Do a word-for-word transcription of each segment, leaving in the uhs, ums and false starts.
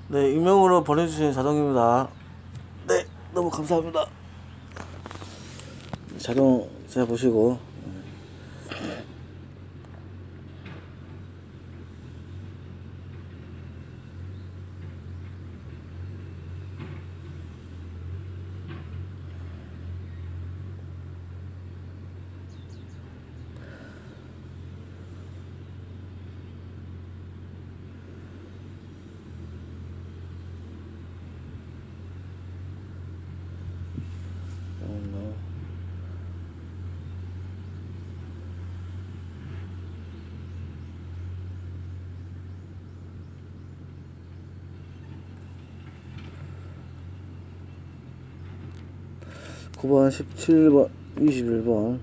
네, 익명으로 보내주신 자동입니다. 네, 너무 감사합니다. 자동 잘 보시고. 구 번, 십칠 번, 이십일 번,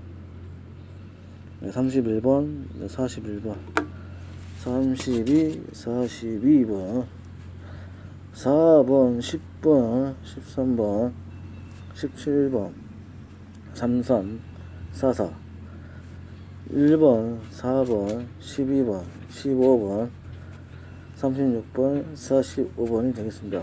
삼십일 번, 사십일 번, 삼십이, 사십이 번, 사 번, 십 번, 십삼 번, 십칠 번, 삼삼, 사사, 일 번, 사 번, 십이 번, 십오 번, 삼십육 번, 사십오 번이 되겠습니다.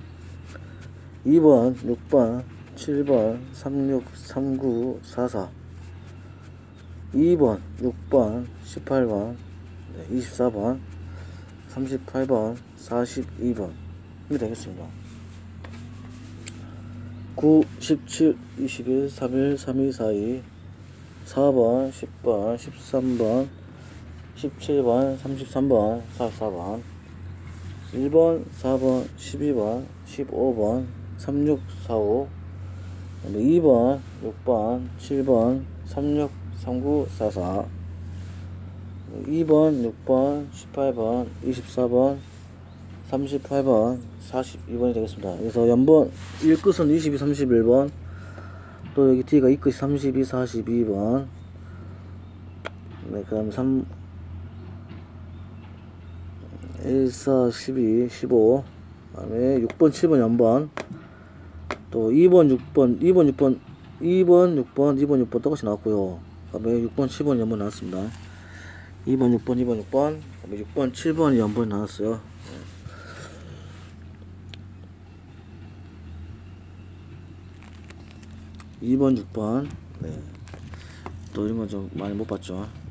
이 번, 육 번, 칠 번, 삼육, 삼구, 사사, 이 번, 육 번, 십팔 번, 이십사 번, 삼십팔 번, 사십이 번 이 되겠습니다. 구, 십칠, 이십일, 삼일, 삼이, 사이, 사 번, 십 번, 십삼 번, 십칠 번, 삼십삼 번, 사십사 번, 일 번, 사 번, 십이 번, 십오 번, 삼육, 사오, 이 번, 육 번, 칠 번, 삼육, 삼구, 사사, 이 번, 육 번, 십팔 번, 이십사 번, 삼십팔 번, 사십이 번이 되겠습니다. 그래서 연번 일 끝은 이십이, 삼십일 번, 또 여기 D가 이 끝이 삼십이, 사십이 번, 네, 그 다음에 삼, 일, 사, 십이, 십오, 그 다음에 육 번, 칠 번 연번, 또 이 번, 육 번, 이 번, 육 번, 이 번, 육 번, 이 번, 육 번 똑같이 나왔고요. 그 다음에 육 번, 칠 번 연번 나왔습니다. 이 번, 육 번, 이 번, 육 번, 그 다음에 육 번, 칠 번 연번이 나왔어요. 이 번, 육 번, 네. 또 이런 건 좀 많이 못 봤죠.